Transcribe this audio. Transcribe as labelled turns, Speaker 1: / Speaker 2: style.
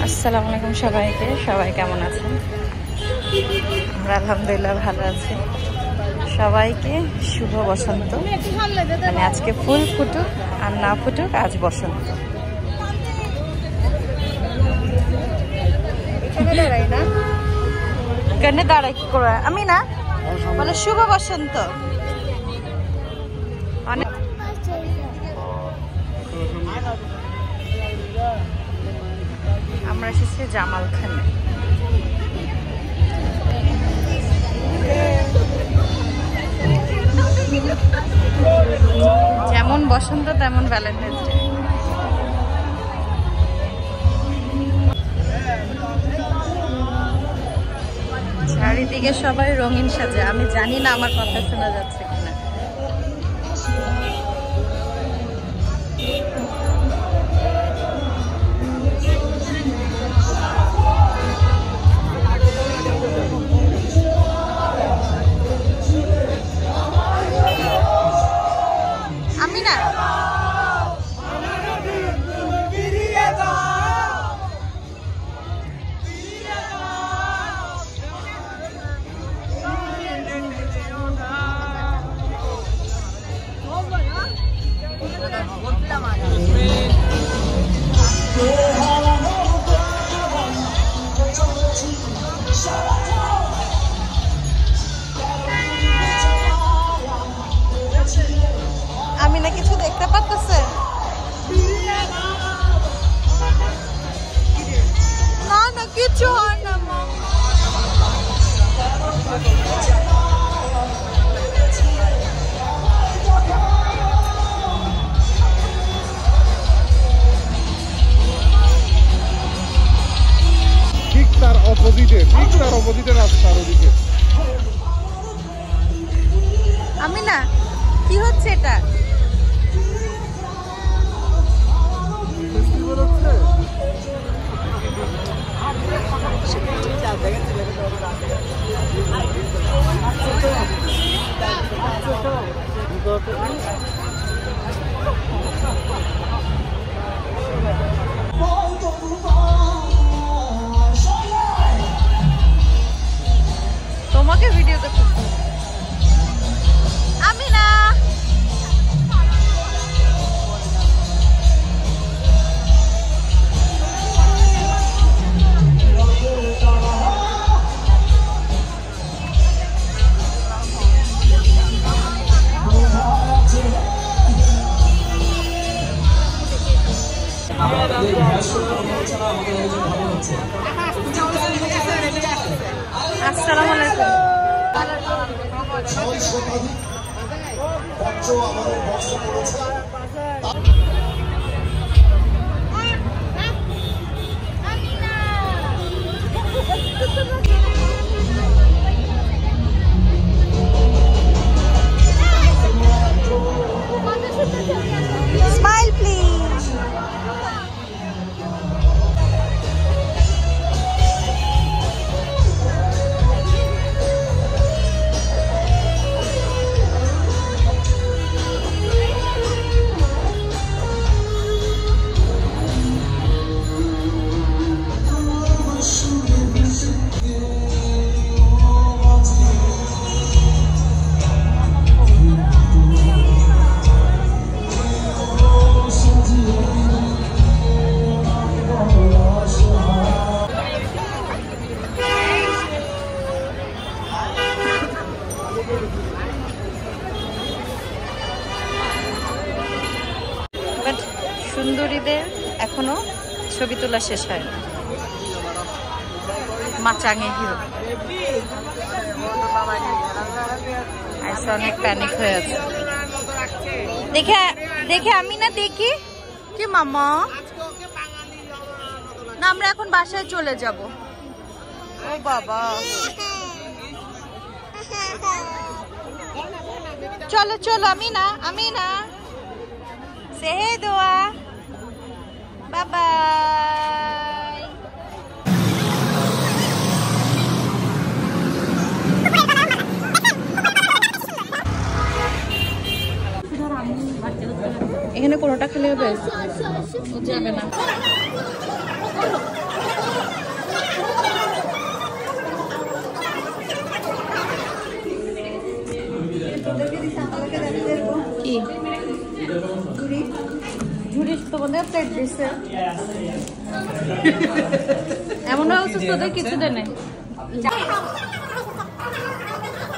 Speaker 1: আসসালামু আলাইকুম সবাইকে। সবাই কেমন আছেন? আমরা আলহামদুলিল্লাহ ভালো আছি। সবাইকে শুভ বসন্ত। মানে আজকে ফুল ফুটুক আর না ফুটুক, আজ বসন্ত। কেন দাঁড়াই কি করে আমি না বলে শুভ বসন্ত। অনেক আমরা এসেছি জামালখানে। যেমন বসন্ত তেমন ভ্যালেন্টাইন্স ডে। চারিদিকে সবাই রঙিন সাজে। আমি জানি না আমার কথা শোনা যাচ্ছে কিনা। আমি না আমি না কিছু দেখতে পাচ্ছি না। না কিছু হয় না মা।
Speaker 2: ঠিক তার অপোজিটে রাস্তার ওদিকে।
Speaker 1: আমি না কি হচ্ছে এটা? তোমাকে ভিডিও করতে আমি না। আসসালামু আলাইকুম। Smile please. বাট সুন্দরীদের এখনো ছবি তোলা শেষ হয় না। মাচাঙে হিরো অনেক প্যানিক হয়ে আছে। দেখে দেখে আমি না দেখি কি মামা না, আমরা এখন বাসায় চলে যাব। ও বাবা চলো চলো। আমি না সে হে দোয়া বাবা। এখানে কোনোটা খেলে হবে যাবে না। কি ঝুড়ি তোমাদের প্লেট দিছে এমন অবস্থা তোদের কিছু দেয় নাই